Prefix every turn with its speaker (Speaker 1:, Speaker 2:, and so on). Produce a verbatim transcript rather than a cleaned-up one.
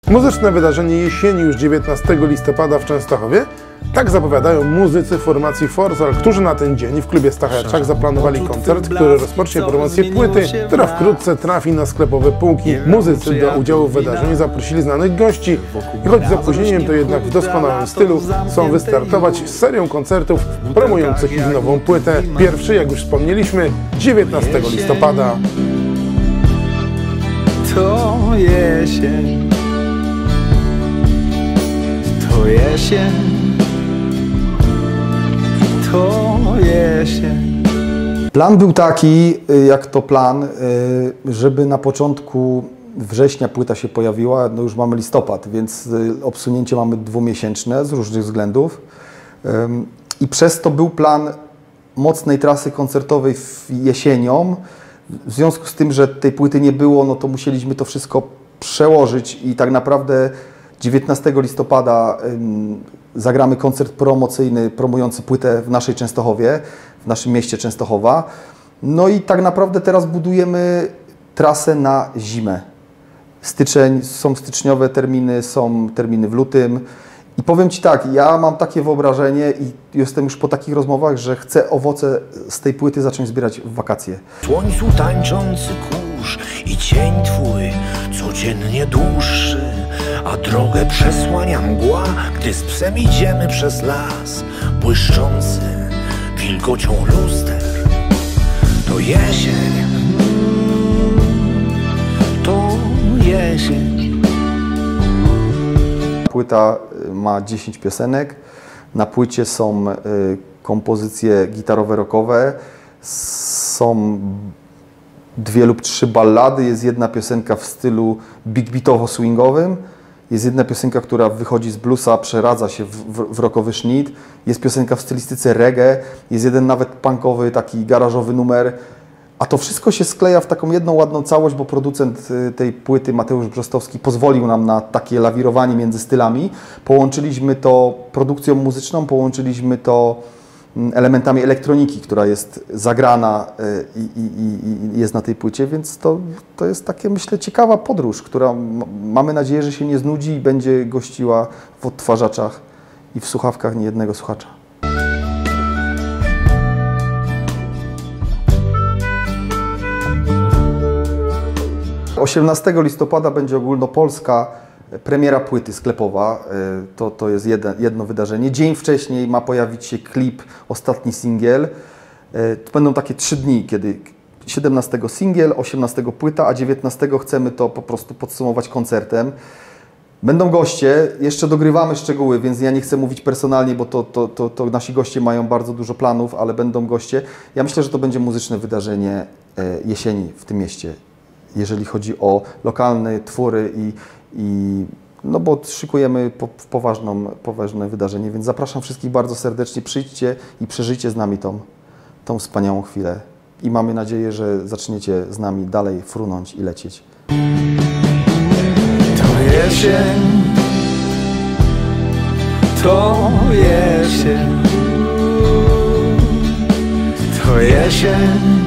Speaker 1: Muzyczne wydarzenie jesieni już dziewiętnastego listopada w Częstochowie. Tak zapowiadają muzycy formacji Forsal, którzy na ten dzień w klubie Stacherczak zaplanowali koncert, który rozpocznie promocję płyty, która wkrótce trafi na sklepowe półki. Muzycy do udziału w wydarzeniu zaprosili znanych gości i choć z opóźnieniem, to jednak w doskonałym stylu chcą wystartować z serią koncertów promujących ich nową płytę. Pierwszy, jak już wspomnieliśmy, dziewiętnastego listopada.
Speaker 2: To jesień, to jesień, to jesień.
Speaker 3: Plan był taki, jak to plan, żeby na początku września płyta się pojawiła. No już mamy listopad, więc obsunięcie mamy dwumiesięczne z różnych względów. I przez to był plan mocnej trasy koncertowej jesienią. W związku z tym, że tej płyty nie było, no to musieliśmy to wszystko przełożyć i tak naprawdę dziewiętnastego listopada ym, zagramy koncert promocyjny, promujący płytę w naszej Częstochowie, w naszym mieście Częstochowa. No i tak naprawdę teraz budujemy trasę na zimę. Styczeń, są styczniowe terminy, są terminy w lutym. I powiem Ci tak, ja mam takie wyobrażenie i jestem już po takich rozmowach, że chcę owoce z tej płyty zacząć zbierać w wakacje.
Speaker 4: W słońcu tańczący kurz i cień Twój codziennie dłuższy, a drogę przesłania mgła, gdy z psem idziemy przez las, błyszczący wilgocią luster. To jesień, to jesień.
Speaker 3: Płyta ma dziesięć piosenek. Na płycie są kompozycje gitarowe, rockowe. Są dwie lub trzy ballady. Jest jedna piosenka w stylu big beatowo-swingowym. Jest jedna piosenka, która wychodzi z bluesa, przeradza się w, w, w rockowy sznit. Jest piosenka w stylistyce reggae. Jest jeden nawet punkowy, taki garażowy numer. A to wszystko się skleja w taką jedną ładną całość, bo producent tej płyty, Mateusz Brzostowski, pozwolił nam na takie lawirowanie między stylami. Połączyliśmy to produkcją muzyczną, połączyliśmy to elementami elektroniki, która jest zagrana i, i, i jest na tej płycie, więc to, to jest takie, myślę, ciekawa podróż, która mamy nadzieję, że się nie znudzi i będzie gościła w odtwarzaczach i w słuchawkach niejednego słuchacza. osiemnastego listopada będzie ogólnopolska premiera płyty sklepowa. To, to jest jedno, jedno wydarzenie. Dzień wcześniej ma pojawić się klip, ostatni singiel. To będą takie trzy dni, kiedy siedemnastego singiel, osiemnastego płyta, a dziewiętnastego chcemy to po prostu podsumować koncertem. Będą goście, jeszcze dogrywamy szczegóły, więc ja nie chcę mówić personalnie, bo to, to, to, to nasi goście mają bardzo dużo planów, ale będą goście. Ja myślę, że to będzie muzyczne wydarzenie jesieni w tym mieście, jeżeli chodzi o lokalne twory i, i no bo szykujemy po, poważną, poważne wydarzenie, więc zapraszam wszystkich bardzo serdecznie, przyjdźcie i przeżyjcie z nami tą, tą wspaniałą chwilę i mamy nadzieję, że zaczniecie z nami dalej frunąć i lecieć.
Speaker 2: To jesień, to jesień, to jesień.